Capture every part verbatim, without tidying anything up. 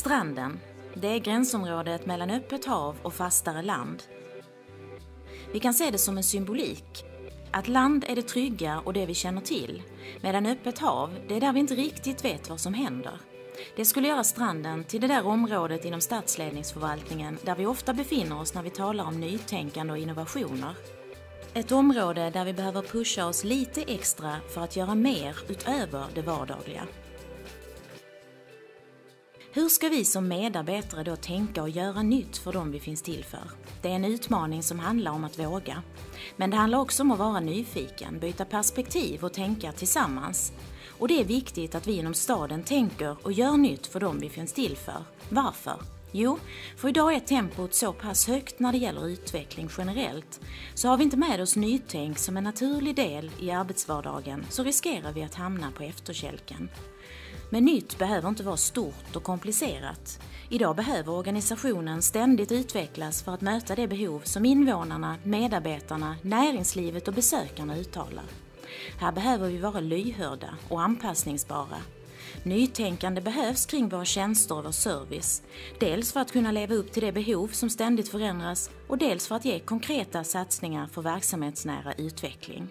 Stranden, det är gränsområdet mellan öppet hav och fastare land. Vi kan se det som en symbolik. Att land är det trygga och det vi känner till, medan öppet hav, det är där vi inte riktigt vet vad som händer. Det skulle göra stranden till det där området inom stadsledningsförvaltningen där vi ofta befinner oss när vi talar om nytänkande och innovationer. Ett område där vi behöver pusha oss lite extra för att göra mer utöver det vardagliga. Hur ska vi som medarbetare då tänka och göra nytt för dem vi finns till för? Det är en utmaning som handlar om att våga. Men det handlar också om att vara nyfiken, byta perspektiv och tänka tillsammans. Och det är viktigt att vi inom staden tänker och gör nytt för dem vi finns till för. Varför? Jo, för idag är tempot så pass högt när det gäller utveckling generellt. Så har vi inte med oss nytänk som en naturlig del i arbetsvardagen så riskerar vi att hamna på efterkälken. Men nytt behöver inte vara stort och komplicerat. Idag behöver organisationen ständigt utvecklas för att möta det behov som invånarna, medarbetarna, näringslivet och besökarna uttalar. Här behöver vi vara lyhörda och anpassningsbara. Nytänkande behövs kring våra tjänster och vår service. Dels för att kunna leva upp till det behov som ständigt förändras och dels för att ge konkreta satsningar för verksamhetsnära utveckling.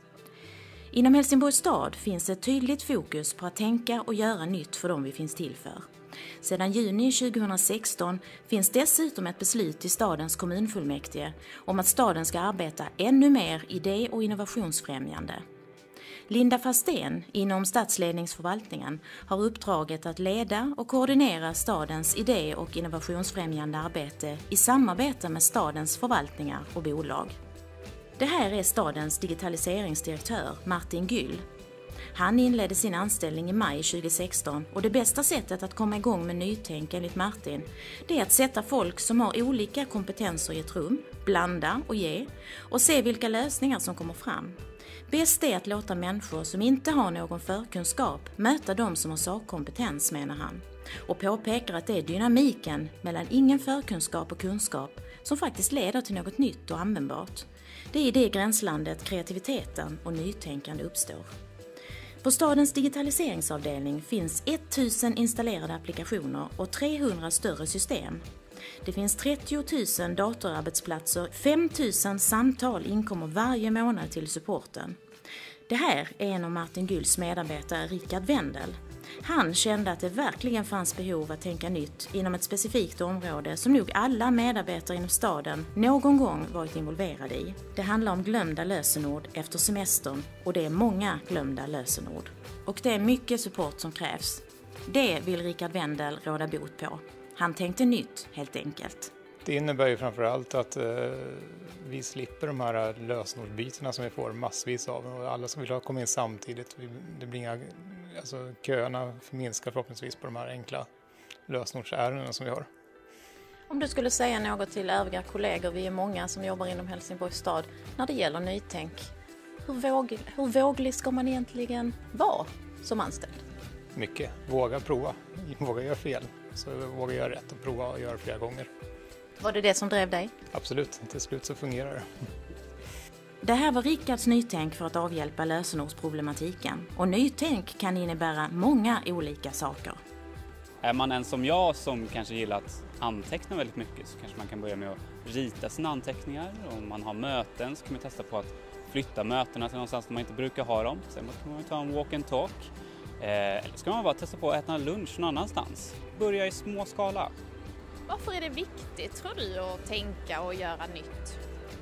Inom Helsingborgs stad finns ett tydligt fokus på att tänka och göra nytt för dem vi finns till för. Sedan juni tjugohundrasexton finns dessutom ett beslut i stadens kommunfullmäktige om att staden ska arbeta ännu mer idé- och innovationsfrämjande. Linda Fastén inom stadsledningsförvaltningen har uppdraget att leda och koordinera stadens idé- och innovationsfrämjande arbete i samarbete med stadens förvaltningar och bolag. Det här är stadens digitaliseringsdirektör Martin Gyll. Han inledde sin anställning i maj tjugohundrasexton och det bästa sättet att komma igång med nytänk enligt Martin det är att sätta folk som har olika kompetenser i ett rum, blanda och ge och se vilka lösningar som kommer fram. Bäst är att låta människor som inte har någon förkunskap möta de som har sakkompetens, menar han. Och påpekar att det är dynamiken mellan ingen förkunskap och kunskap som faktiskt leder till något nytt och användbart. Det är i det gränslandet kreativiteten och nytänkande uppstår. På stadens digitaliseringsavdelning finns tusen installerade applikationer och trehundra större system. Det finns trettio tusen datorarbetsplatser, fem tusen samtal inkommer varje månad till supporten. Det här är en av Martin Gylls medarbetare, Rickard Wendel. Han kände att det verkligen fanns behov att tänka nytt inom ett specifikt område som nog alla medarbetare inom staden någon gång varit involverade i. Det handlar om glömda lösenord efter semestern och det är många glömda lösenord. Och det är mycket support som krävs. Det vill Rickard Wendel råda bot på. Han tänkte nytt helt enkelt. Det innebär ju framförallt att eh, vi slipper de här lösenordsbytena som vi får massvis av och alla som vill ha komma in samtidigt. Det blir inga, alltså, köerna minskar förhoppningsvis på de här enkla lösenordsärendena som vi har. Om du skulle säga något till övriga kollegor, vi är många som jobbar inom Helsingborgs stad, när det gäller nytänk. Hur, våg, hur våglig ska man egentligen vara som anställd? Mycket. Våga prova. Våga göra fel. Så våga göra rätt och prova och göra flera gånger. Var det det som drev dig? Absolut. Till slut så fungerar det. Det här var Rickards nytänk för att avhjälpa lösenordsproblematiken. Och nytänk kan innebära många olika saker. Är man en som jag som kanske gillar att anteckna väldigt mycket så kanske man kan börja med att rita sina anteckningar. Om man har möten så kan man testa på att flytta mötena till någonstans där man inte brukar ha dem. Sen kan man ta en walk and talk. Eller ska man bara testa på att äta lunch någon annanstans. Börja i små skala. Varför är det viktigt, tror du, att tänka och göra nytt?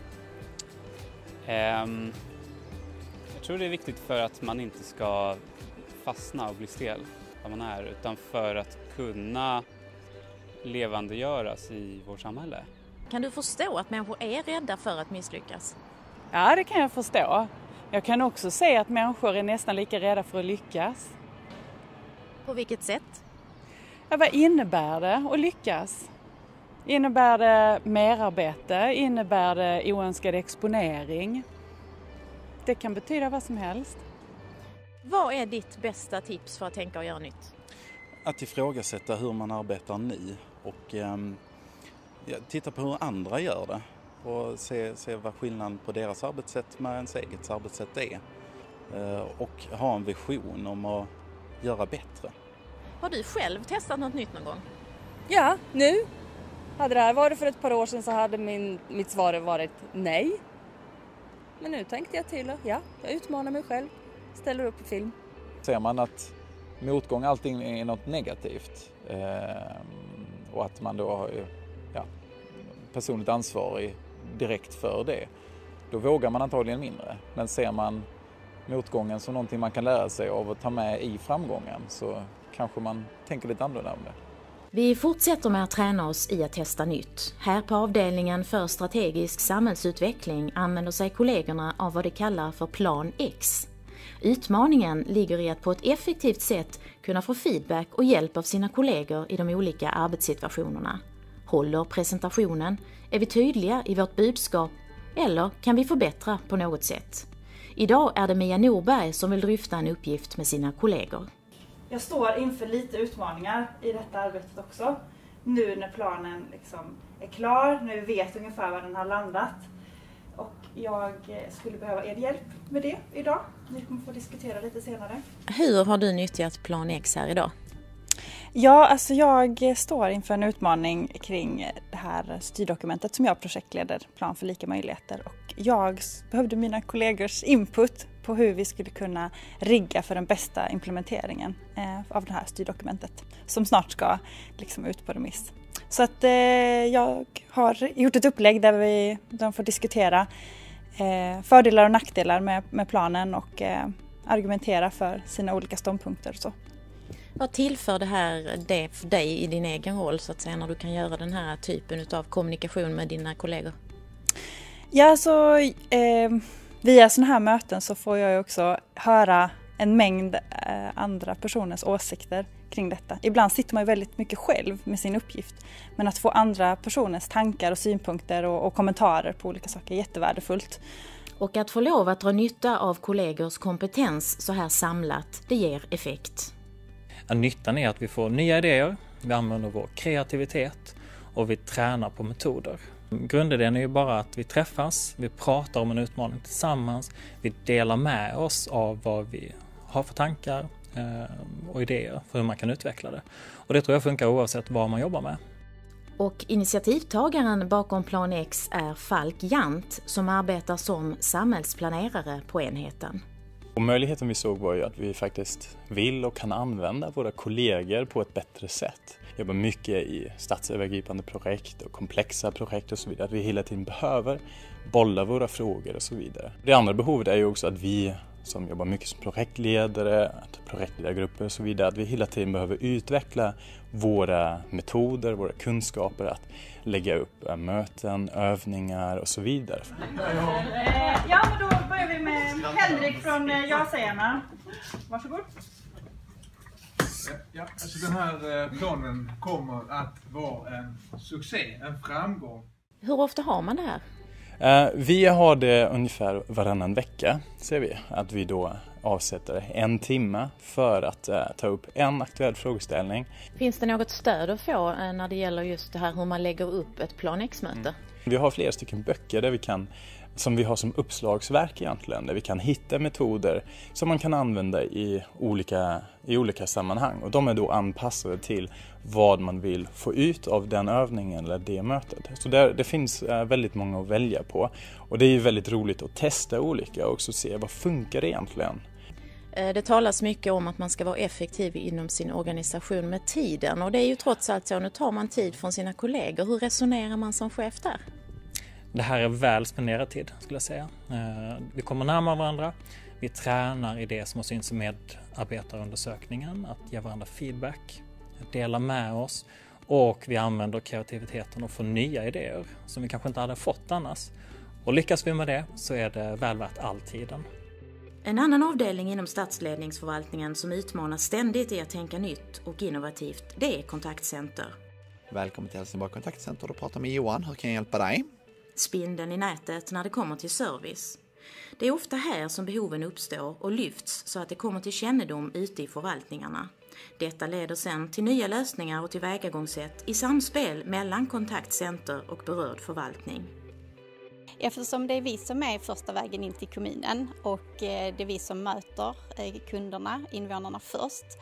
Um, jag tror det är viktigt för att man inte ska fastna och bli stel där man är. Utan för att kunna levandegöras i vårt samhälle. Kan du förstå att människor är rädda för att misslyckas? Ja, det kan jag förstå. Jag kan också se att människor är nästan lika rädda för att lyckas. På vilket sätt? Ja, vad innebär det att lyckas? Innebär det merarbete? Innebär det oönskad exponering? Det kan betyda vad som helst. Vad är ditt bästa tips för att tänka och göra nytt? Att ifrågasätta hur man arbetar nu och eh, titta på hur andra gör det. Och se, se vad skillnaden på deras arbetssätt med ens eget arbetssätt är. Eh, och ha en vision om att göra bättre. Har du själv testat något nytt någon gång? Ja, nu. Hade det här varit för ett par år sedan så hade min, mitt svar varit nej. Men nu tänkte jag till och ja, jag utmanar mig själv, ställer upp på film. Ser man att motgång allting är något negativt eh, och att man då har ja, personligt ansvar i, direkt för det, då vågar man antagligen mindre. Men ser man motgången som någonting man kan lära sig av och ta med i framgången så kanske man tänker lite annorlunda. Vi fortsätter med att träna oss i att testa nytt. Här på avdelningen för strategisk samhällsutveckling använder sig kollegorna av vad de kallar för plan X. Utmaningen ligger i att på ett effektivt sätt kunna få feedback och hjälp av sina kollegor i de olika arbetssituationerna. Håller presentationen? Är vi tydliga i vårt budskap? Eller kan vi förbättra på något sätt? Idag är det Mia Norberg som vill dryfta en uppgift med sina kollegor. Jag står inför lite utmaningar i detta arbetet också. Nu när planen liksom är klar, när vi vet ungefär var den har landat. Och jag skulle behöva er hjälp med det idag. Vi kommer få diskutera lite senare. Hur har du nyttjat plan X här idag? Ja, alltså jag står inför en utmaning kring det här styrdokumentet som jag projektleder, Plan för lika möjligheter. Och jag behövde mina kollegors input på hur vi skulle kunna rigga för den bästa implementeringen av det här styrdokumentet som snart ska liksom ut på remiss. Så att eh, jag har gjort ett upplägg där vi de får diskutera eh, fördelar och nackdelar med, med planen och eh, argumentera för sina olika ståndpunkter och så. Vad tillför det här det för dig i din egen roll så att säga när du kan göra den här typen av kommunikation med dina kollegor? Ja, så eh, via sådana här möten så får jag också höra en mängd eh, andra personers åsikter kring detta. Ibland sitter man ju väldigt mycket själv med sin uppgift, men att få andra personers tankar och synpunkter och, och kommentarer på olika saker är jättevärdefullt. Och att få lov att dra nytta av kollegors kompetens så här samlat, det ger effekt. Ja, nyttan är att vi får nya idéer, vi använder vår kreativitet och vi tränar på metoder. Grundidén är ju bara att vi träffas, vi pratar om en utmaning tillsammans, vi delar med oss av vad vi har för tankar och idéer för hur man kan utveckla det. Och det tror jag funkar oavsett vad man jobbar med. Och initiativtagaren bakom Plan X är Falk Jant som arbetar som samhällsplanerare på enheten. Och möjligheten vi såg var ju att vi faktiskt vill och kan använda våra kollegor på ett bättre sätt. Jag jobbar mycket i statsövergripande projekt och komplexa projekt och så vidare. Att vi hela tiden behöver bolla våra frågor och så vidare. Det andra behovet är ju också att vi som jobbar mycket som projektledare, projektledargrupper och så vidare, att vi hela tiden behöver utveckla våra metoder, våra kunskaper, att lägga upp möten, övningar och så vidare. Ja, men då börjar vi med Henrik från Ja-sägarna. Varsågod. Ja, alltså den här planen kommer att vara en succé, en framgång. Hur ofta har man det här? Vi har det ungefär varannan vecka, ser vi. Att vi då avsätter en timme för att ta upp en aktuell frågeställning. Finns det något stöd att få när det gäller just det här hur man lägger upp ett Plan X-möte? Mm. Vi har flera stycken böcker där vi kan, som vi har som uppslagsverk egentligen, där vi kan hitta metoder som man kan använda i olika, i olika sammanhang. Och de är då anpassade till vad man vill få ut av den övningen eller det mötet. Så där, det finns väldigt många att välja på. Och det är ju väldigt roligt att testa olika och också se vad funkar det egentligen. Det talas mycket om att man ska vara effektiv inom sin organisation med tiden. Och det är ju trots allt så, nu tar man tid från sina kollegor. Hur resonerar man som chef där? Det här är väl spenderad tid skulle jag säga. Vi kommer närmare varandra. Vi tränar i det som har synts i medarbetarundersökningen. Att ge varandra feedback, dela med oss. Och vi använder kreativiteten och får nya idéer som vi kanske inte hade fått annars. Och lyckas vi med det så är det väl värt all tiden. En annan avdelning inom statsledningsförvaltningen som utmanar ständigt i att tänka nytt och innovativt, det är kontaktcenter. Välkommen till Helsingborg kontaktcenter, du pratar med Johan. Hur kan jag hjälpa dig? Spindeln i nätet när det kommer till service. Det är ofta här som behoven uppstår och lyfts så att det kommer till kännedom ute i förvaltningarna. Detta leder sedan till nya lösningar och tillvägagångssätt i samspel mellan kontaktcenter och berörd förvaltning. Eftersom det är vi som är första vägen in till kommunen och det är vi som möter kunderna, invånarna först,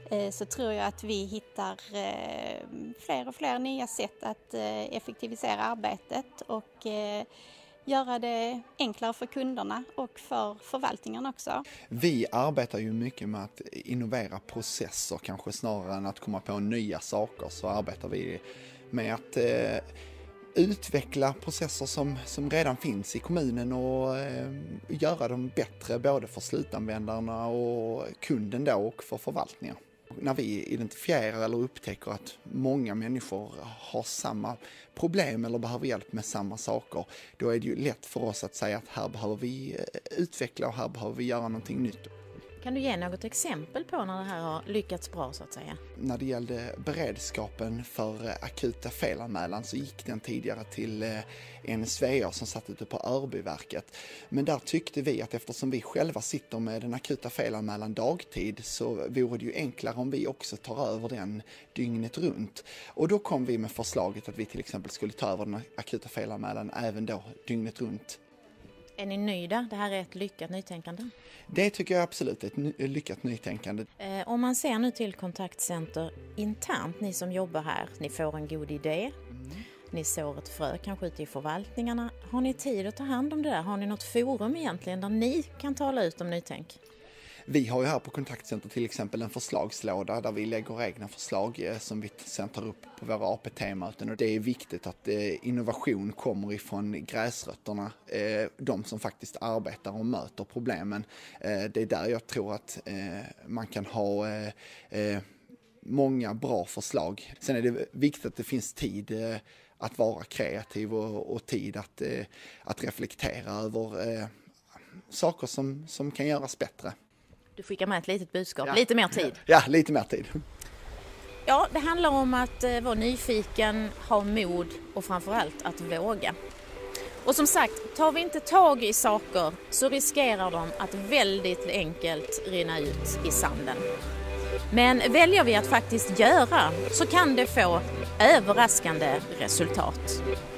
så tror jag att vi hittar fler och fler nya sätt att effektivisera arbetet och göra det enklare för kunderna och för förvaltningen också. Vi arbetar ju mycket med att innovera processer, kanske snarare än att komma på nya saker, så arbetar vi med att eh, utveckla processer som, som redan finns i kommunen och eh, göra dem bättre både för slutanvändarna och kunden då och för förvaltningen. När vi identifierar eller upptäcker att många människor har samma problem eller behöver hjälp med samma saker, då är det ju lätt för oss att säga att här behöver vi utveckla och här behöver vi göra någonting nytt. Kan du ge något exempel på när det här har lyckats bra så att säga? När det gällde beredskapen för akuta felanmälan så gick den tidigare till N S V A som satt ute på Örbyverket. Men där tyckte vi att eftersom vi själva sitter med den akuta felanmälan dagtid så vore det ju enklare om vi också tar över den dygnet runt. Och då kom vi med förslaget att vi till exempel skulle ta över den akuta felanmälan även då dygnet runt. Är ni nöjda? Det här är ett lyckat nytänkande? Det tycker jag absolut är ett ny- lyckat nytänkande. Eh, om man ser nu till kontaktcenter internt, ni som jobbar här, ni får en god idé. Mm. Ni sår ett frö kanske ute i förvaltningarna. Har ni tid att ta hand om det där? Har ni något forum egentligen där ni kan tala ut om nytänk? Vi har ju här på kontaktcenter till exempel en förslagslåda där vi lägger egna förslag som vi sen tar upp på våra A P T-möten. Och det är viktigt att innovation kommer ifrån gräsrötterna, de som faktiskt arbetar och möter problemen. Det är där jag tror att man kan ha många bra förslag. Sen är det viktigt att det finns tid att vara kreativ och, och tid att, att reflektera över saker som, som kan göras bättre. Du skickar med ett litet budskap, ja. lite mer tid. Ja, lite mer tid. Ja, det handlar om att eh, vara nyfiken, ha mod och framförallt att våga. Och som sagt, tar vi inte tag i saker så riskerar de att väldigt enkelt rinna ut i sanden. Men väljer vi att faktiskt göra så kan det få överraskande resultat.